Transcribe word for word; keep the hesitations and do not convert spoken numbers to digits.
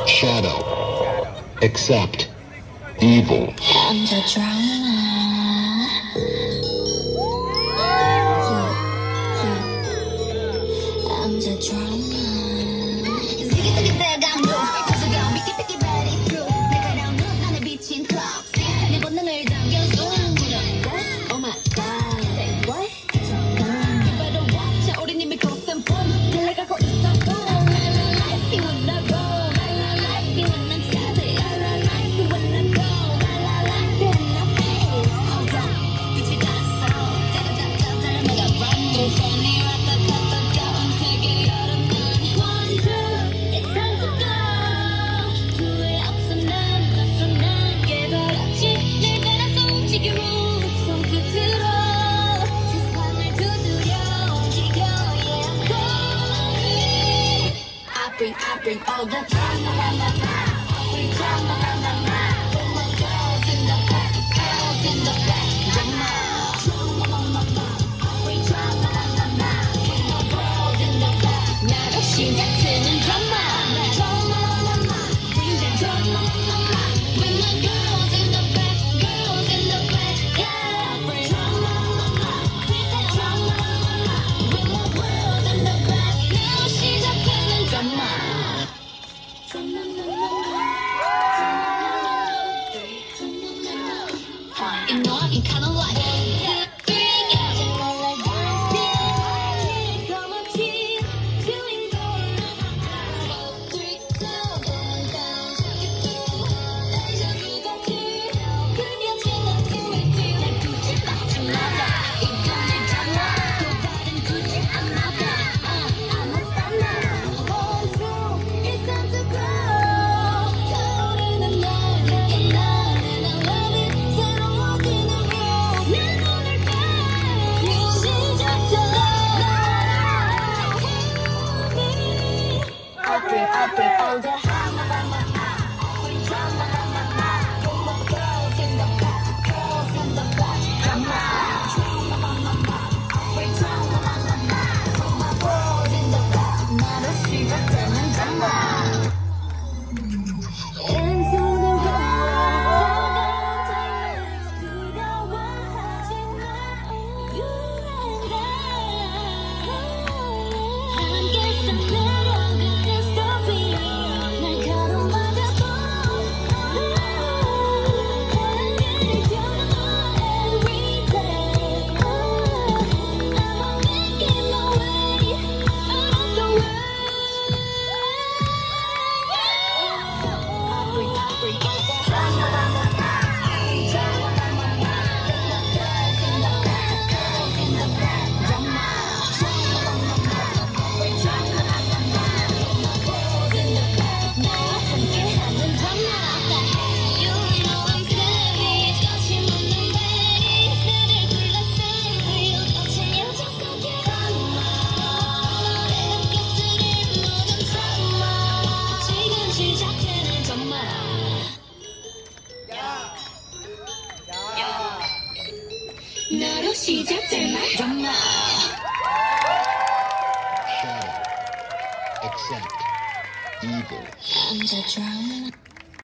Shadow. Accept. Evil. I'm the drama. I'm the drama. Oh my god. What? You better watch out. 우린 이미 고생 뻔. 달려가고 있어. You wanna go. You wanna stop it. You wanna go. Then I face. Hold up. 빛이 갔어. 따라따라따라 내가 run. 손이 왔다 갔다 가온 세계 여름은 one two. It's time to go. 후회 없어 난 낯선 난게 바랐지. 늘 따라서 움직여. 손끝으로 세상을 두드려 움직여. Yeah, I'm going. I bring, I bring all the drama, la la la. I bring drama, la la la. All my girls in the back, girls in the back, drama, drama, la la la. I bring drama, la la la. All my girls in the back. 나로 시작되는 drama, drama, la la la. Bring the drama, la la la. With my girls in the back, girls in the back, yeah. I bring drama, la la la. Bring the drama, la la la. With my girls in the back. 나로 시작되는 drama. You know I've been kinda like I bring all the drama, la la la. I bring drama, la la la. All my girls in the back, girls in the back, drama, drama, la la la. I bring drama, la la la. All my girls in the back. 나로 시작되는 drama. Into the road, 두려워하지 마. You and I. 함께 살려고 그랬어. 날 가로막아도 사랑을 겨누어 every day. I will make it my way out of the way. I bring, I bring all the drama, la la la. I bring drama, la la la. Girls in the back, girls in the back, drama, drama, la la la. I bring drama, la la la. Girls in the back, 나와 함께하는 drama. You know I'm savage, 거침없는 bass. 나를 불러 savage, 거친 여자 속에 drama. 내가 곁들인 모든 drama. 지금 시작되는 drama. 나로 시작될 말 drama. Shadow. Accept. Evil. I'm the drama.